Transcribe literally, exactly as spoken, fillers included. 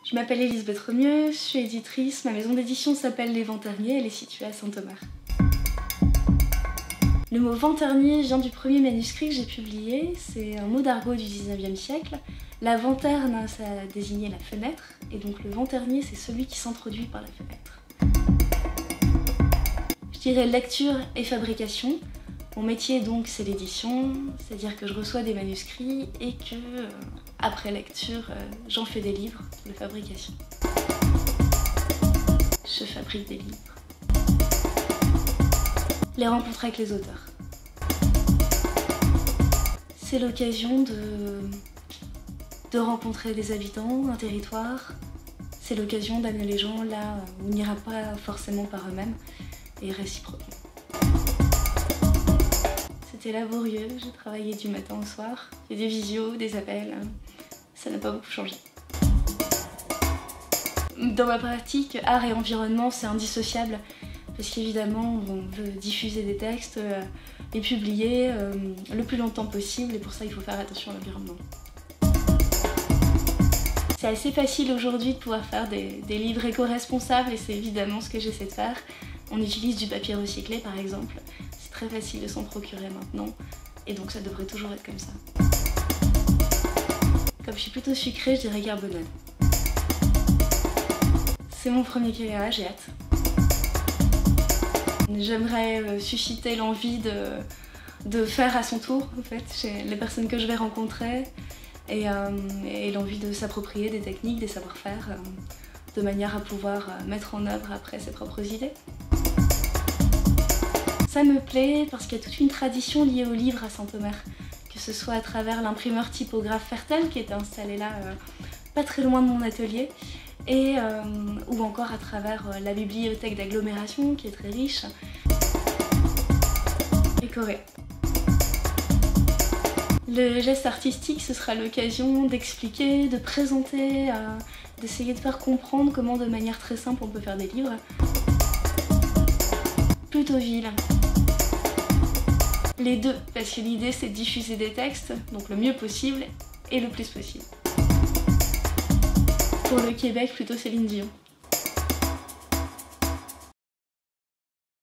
Je m'appelle Elisabeth Remieux, je suis éditrice, ma maison d'édition s'appelle Les Vents Terniers, elle est située à Saint-Omer. Le mot vent ternier vient du premier manuscrit que j'ai publié, c'est un mot d'argot du dix-neuvième siècle. La venterne, ça désignait la fenêtre, et donc le vent ternier, c'est celui qui s'introduit par la fenêtre. Je dirais lecture et fabrication. Mon métier donc c'est l'édition, c'est-à-dire que je reçois des manuscrits et que, euh, après lecture, euh, j'en fais des livres de fabrication. Je fabrique des livres. Les rencontres avec les auteurs. C'est l'occasion de, de rencontrer des habitants d'un territoire. C'est l'occasion d'amener les gens là où on n'ira pas forcément par eux-mêmes et réciproquement. C'était laborieux, j'ai travaillé du matin au soir. Il y a des visios, des appels, ça n'a pas beaucoup changé. Dans ma pratique, art et environnement, c'est indissociable parce qu'évidemment, on veut diffuser des textes, euh, les publier euh, le plus longtemps possible et pour ça, il faut faire attention à l'environnement. C'est assez facile aujourd'hui de pouvoir faire des, des livres éco-responsables et c'est évidemment ce que j'essaie de faire. On utilise du papier recyclé par exemple. C'est très facile de s'en procurer maintenant et donc ça devrait toujours être comme ça. Comme je suis plutôt sucrée, je dirais carbonade. C'est mon premier K A, j'ai hâte. J'aimerais susciter l'envie de, de faire à son tour en fait, chez les personnes que je vais rencontrer et, euh, et l'envie de s'approprier des techniques, des savoir-faire euh, de manière à pouvoir mettre en œuvre après ses propres idées. Ça me plaît parce qu'il y a toute une tradition liée au livre à Saint-Omer, que ce soit à travers l'imprimeur typographe Fertel qui était installé là euh, pas très loin de mon atelier, et euh, ou encore à travers euh, la bibliothèque d'agglomération qui est très riche. Et Corée. Le geste artistique, ce sera l'occasion d'expliquer, de présenter, euh, d'essayer de faire comprendre comment de manière très simple on peut faire des livres. Plutôt ville. Les deux, parce que l'idée c'est de diffuser des textes, donc le mieux possible et le plus possible. Pour le Québec, plutôt Céline Dion.